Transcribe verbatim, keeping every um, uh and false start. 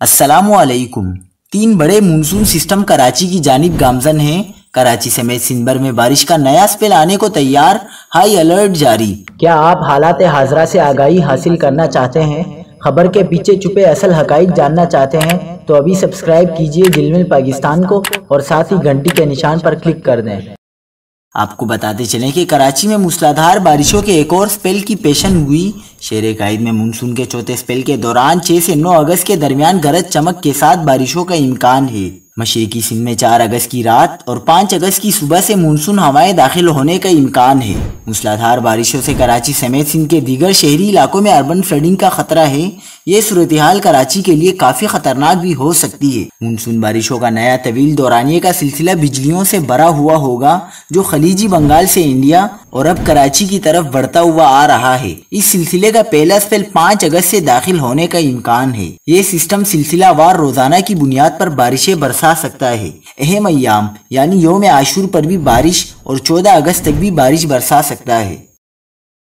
السلام علیکم۔ تین بڑے مونسون سسٹم کراچی کی جانب گامزن ہیں۔ کراچی سمیت سندھ بھر میں بارش کا نیا اسپیل آنے کو تیار، ہائی الرٹ جاری۔ کیا آپ حالات حاضرہ سے آگاہی حاصل کرنا چاہتے ہیں؟ خبر کے پیچھے چھپے اصل حقائق جاننا چاہتے ہیں تو ابھی سبسکرائب کیجئے جلمل پاکستان کو اور ساتھ ہی گھنٹی کے نشان پر کلک کر دیں۔ آپ کو بتاتے چلیں کہ کراچی میں موسلادھار بارشوں کے ایک اور اسپیل کی پیشن ہوئی۔ شہر قائد میں مونسون کے چوتھے اسپیل کے دوران چھ سے نو اگست کے درمیان گرج چمک کے ساتھ بارشوں کا امکان ہے۔ مشرقی سندھ میں چار اگست کی رات اور پانچ اگست کی صبح سے مونسون ہوائیں داخل ہونے کا امکان ہے۔ موسلادھار بارشوں سے کراچی سمیت سندھ کے دیگر شہری علاقوں میں اربن فلڈنگ کا خطرہ ہے۔ یہ صورتحال کراچی کے لیے کافی خطرناک بھی ہو سکتی ہے۔ مونسون بارشوں کا نیا طویل دورانیے کا سلسلہ بجلیوں سے بھرا ہوا ہوگا جو خلیجی بنگال سے انڈیا اور اب کراچی کی طرف بڑھتا ہوا آ رہا ہے۔ اس سلسلے کا پہلا اسپیل پانچ اگست سے داخل ہونے کا امکان ہے۔ یہ سسٹم سلسلہ وار روزانہ کی بنیاد پر بارشیں برسا سکتا ہے۔ اہم ایام یعنی یوم عاشور پر بھی بارش اور چودہ اگست تک بھی بارش برسا سکتا ہے۔